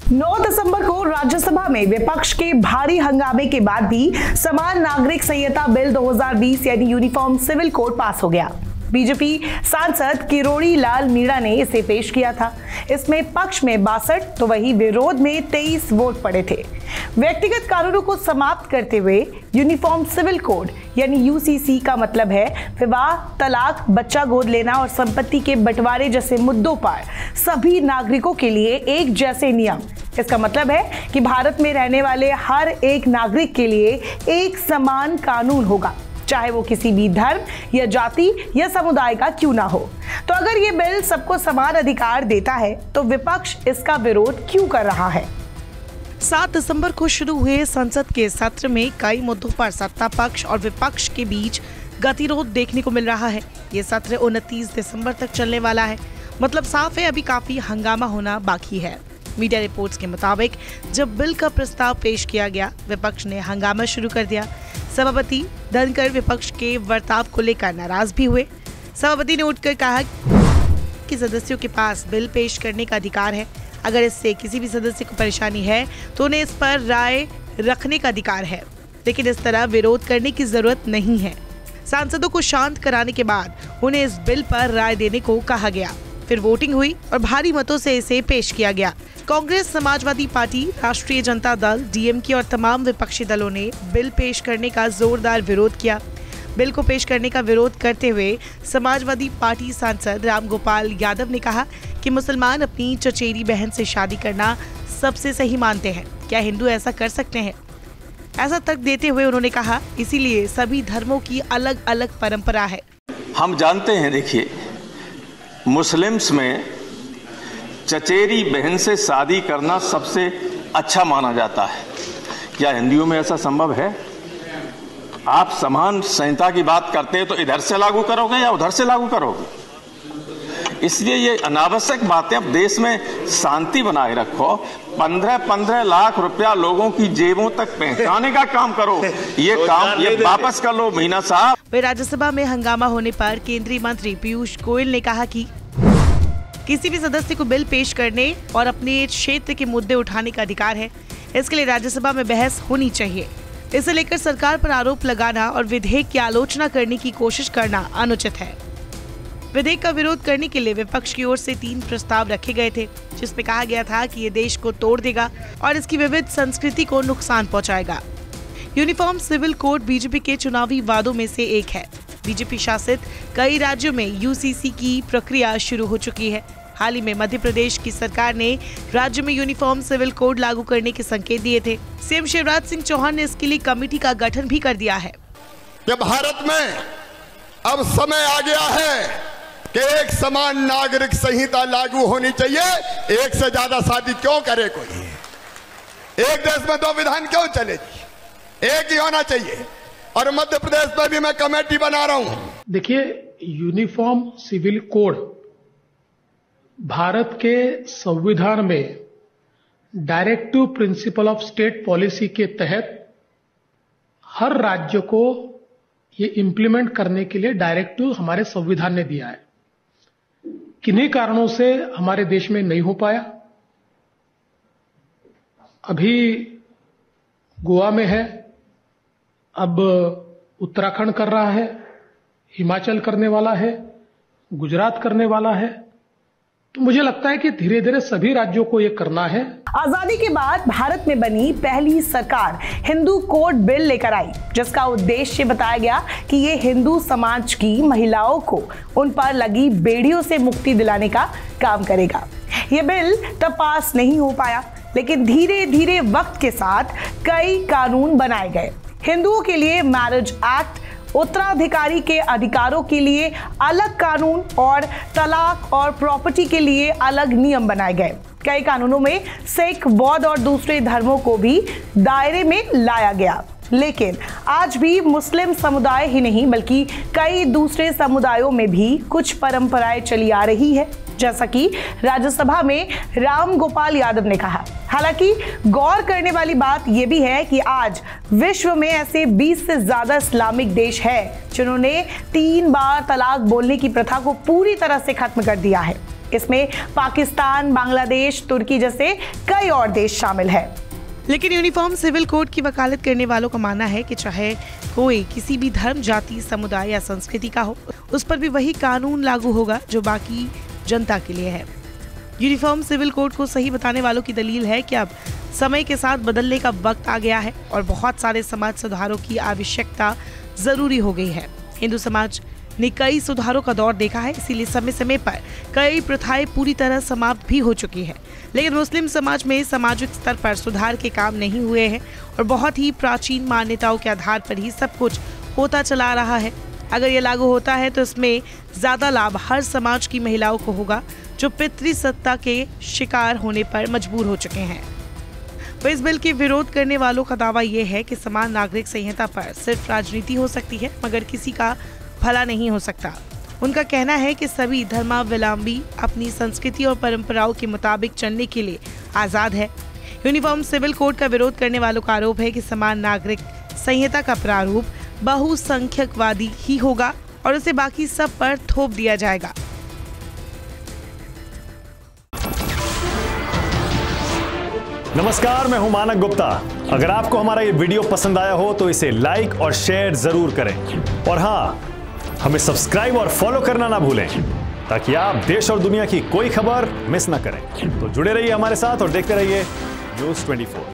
9 दिसंबर को राज्यसभा में विपक्ष के भारी हंगामे के बाद भी समान नागरिक संहिता बिल 2020 यानी यूनिफॉर्म सिविल कोड पास हो गया। बीजेपी सांसद किरोड़ी लाल मीणा ने इसे पेश किया था। इसमें पक्ष में 62 तो वहीं विरोध में 23 वोट पड़े थे। व्यक्तिगत कानूनों को समाप्त करते हुए यूनिफॉर्म सिविल कोड यानी यूसीसी का मतलब है विवाह, तलाक, बच्चा गोद लेना और संपत्ति के बंटवारे जैसे मुद्दों पर सभी नागरिकों के लिए एक जैसे नियम। इसका मतलब है कि भारत में रहने वाले हर एक नागरिक के लिए एक समान कानून होगा, चाहे वो किसी भी धर्म या जाति या समुदाय का क्यों ना हो। तो अगर ये बिल सबको समान अधिकार देता है तो विपक्ष इसका विरोध क्यों कर रहा है? 7 दिसंबर को शुरू हुए संसद के सत्र में कई मुद्दों पर सत्ता पक्ष और विपक्ष के बीच गतिरोध देखने को मिल रहा है। ये सत्र 29 दिसंबर तक चलने वाला है। मतलब साफ है, अभी काफी हंगामा होना बाकी है। मीडिया रिपोर्ट्स के मुताबिक जब बिल का प्रस्ताव पेश किया गया, विपक्ष ने हंगामा शुरू कर दिया। सभापति धनखड़ विपक्ष के बर्ताव को लेकर नाराज भी हुए। सभापति ने उठकर कहा कि सदस्यों के पास बिल पेश करने का अधिकार है। अगर इससे किसी भी सदस्य को परेशानी है तो उन्हें इस पर राय रखने का अधिकार है, लेकिन इस तरह विरोध करने की जरूरत नहीं है। सांसदों को शांत कराने के बाद उन्हें इस बिल पर राय देने को कहा गया। फिर वोटिंग हुई और भारी मतों से इसे पेश किया गया। कांग्रेस, समाजवादी पार्टी, राष्ट्रीय जनता दल, डीएमके और तमाम विपक्षी दलों ने बिल पेश करने का जोरदार विरोध किया। बिल को पेश करने का विरोध करते हुए समाजवादी पार्टी सांसद रामगोपाल यादव ने कहा कि मुसलमान अपनी चचेरी बहन से शादी करना सबसे सही मानते हैं। क्या हिंदू ऐसा कर सकते हैं? ऐसा तर्क देते हुए उन्होंने कहा, इसीलिए सभी धर्मों की अलग अलग परंपरा है। हम जानते हैं, देखिए, मुस्लिम्स में चचेरी बहन से शादी करना सबसे अच्छा माना जाता है। क्या हिंदुओं में ऐसा संभव है? आप समान संहिता की बात करते हैं तो इधर से लागू करोगे या उधर से लागू करोगे? इसलिए ये अनावश्यक बातें, अब देश में शांति बनाए रखो। 15-15 लाख रुपया लोगों की जेबों तक पहुंचाने का काम करो। ये काम ये वापस कर लो मीना साहब। वे राज्यसभा में हंगामा होने पर केंद्रीय मंत्री पीयूष गोयल ने कहा कि किसी भी सदस्य को बिल पेश करने और अपने क्षेत्र के मुद्दे उठाने का अधिकार है। इसके लिए राज्यसभा में बहस होनी चाहिए। इसे लेकर सरकार पर आरोप लगाना और विधेयक की आलोचना करने की कोशिश करना अनुचित है। विधेयक का विरोध करने के लिए विपक्ष की ओर से 3 प्रस्ताव रखे गए थे, जिसमें कहा गया था कि ये देश को तोड़ देगा और इसकी विविध संस्कृति को नुकसान पहुंचाएगा। यूनिफॉर्म सिविल कोड बीजेपी के चुनावी वादों में से एक है। बीजेपी शासित कई राज्यों में यूसीसी की प्रक्रिया शुरू हो चुकी है। हाल ही में मध्य प्रदेश की सरकार ने राज्य में यूनिफॉर्म सिविल कोड लागू करने के संकेत दिए थे। सीएम शिवराज सिंह चौहान ने इसके लिए कमेटी का गठन भी कर दिया है। कि भारत में अब समय आ गया है कि एक समान नागरिक संहिता लागू होनी चाहिए। एक से ज्यादा शादी क्यों करे कोई? एक देश में 2 विधान क्यों चलेगी? एक ही होना चाहिए। और मध्य प्रदेश में भी मैं कमेटी बना रहा हूं। देखिए, यूनिफॉर्म सिविल कोड भारत के संविधान में directive principle of state policy के तहत हर राज्य को ये इंप्लीमेंट करने के लिए डायरेक्टिव हमारे संविधान ने दिया है। किन्हीं कारणों से हमारे देश में नहीं हो पाया। अभी गोवा में है, अब उत्तराखंड कर रहा है, हिमाचल करने वाला है, गुजरात करने वाला है। तो मुझे लगता है कि धीरे धीरे सभी राज्यों को ये करना है। आजादी के बाद भारत में बनी पहली सरकार हिंदू कोड बिल लेकर आई, जिसका उद्देश्य बताया गया कि ये हिंदू समाज की महिलाओं को उन पर लगी बेड़ियों से मुक्ति दिलाने का काम करेगा। ये बिल तब पास नहीं हो पाया, लेकिन धीरे धीरे वक्त के साथ कई कानून बनाए गए। हिंदुओं के लिए मैरिज एक्ट, उत्तराधिकारी के अधिकारों के लिए अलग कानून और तलाक और प्रॉपर्टी के लिए अलग नियम बनाए गए। कई कानूनों में सिख, बौद्ध और दूसरे धर्मों को भी दायरे में लाया गया। लेकिन आज भी मुस्लिम समुदाय ही नहीं बल्कि कई दूसरे समुदायों में भी कुछ परंपराएं चली आ रही है, जैसा कि राज्यसभा में रामगोपाल यादव ने कहा। हालांकि गौर करने वाली बात यह भी है कि आज विश्व में ऐसे 20 से ज्यादा इस्लामिक देश हैं जिन्होंने 3 बार तलाक बोलने की प्रथा को पूरी तरह से खत्म कर दिया है। इसमें पाकिस्तान, बांग्लादेश, तुर्की जैसे कई और देश शामिल है। लेकिन यूनिफॉर्म सिविल कोड की वकालत करने वालों का मानना है कि चाहे कोई किसी भी धर्म, जाति, समुदाय या संस्कृति का हो, उस पर भी वही कानून लागू होगा जो बाकी जनता के लिए है। यूनिफॉर्म सिविल कोड को सही बताने वालों की दलील है कि अब समय के साथ बदलने का वक्त आ गया है और बहुत सारे समाज सुधारों की आवश्यकता जरूरी हो गई है। हिंदू समाज ने कई सुधारों का दौर देखा है, इसीलिए समय समय पर कई प्रथाएं पूरी तरह समाप्त भी हो चुकी है। लेकिन मुस्लिम समाज में सामाजिक स्तर पर सुधार के काम नहीं हुए हैं और बहुत ही प्राचीन मान्यताओं के आधार पर ही सब कुछ होता चला आ रहा है। अगर ये लागू होता है तो इसमें ज्यादा लाभ हर समाज की महिलाओं को होगा जो पितृसत्ता के शिकार होने पर मजबूर हो चुके हैं। तो इस बिल के विरोध करने वालों का दावा यह है कि समान नागरिक संहिता पर सिर्फ राजनीति हो सकती है मगर किसी का भला नहीं हो सकता। उनका कहना है कि सभी धर्मावलंबी अपनी संस्कृति और परंपराओं के मुताबिक चलने के लिए आजाद है। यूनिफॉर्म सिविल कोड का विरोध करने वालों का आरोप है कि समान नागरिक संहिता का प्रारूप बहुसंख्यकवादी ही होगा और उसे बाकी सब पर थोप दिया जाएगा। नमस्कार, मैं हूं मानक गुप्ता। अगर आपको हमारा ये वीडियो पसंद आया हो तो इसे लाइक और शेयर जरूर करें और हाँ, हमें सब्सक्राइब और फॉलो करना ना भूलें ताकि आप देश और दुनिया की कोई खबर मिस ना करें। तो जुड़े रहिए हमारे साथ और देखते रहिए न्यूज़ 24।